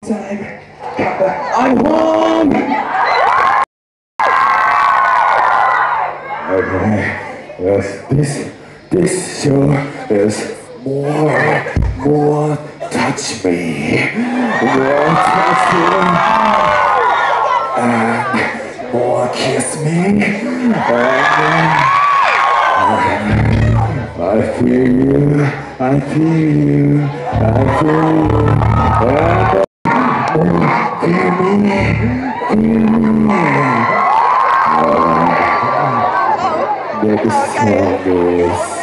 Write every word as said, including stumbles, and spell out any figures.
time. Come back. I'm home! Okay. Yes, this, this show is more, more touch me. More touch me. And more kiss me. And I feel you, I feel you, I feel you. And feel me, feel me. Uh, the song is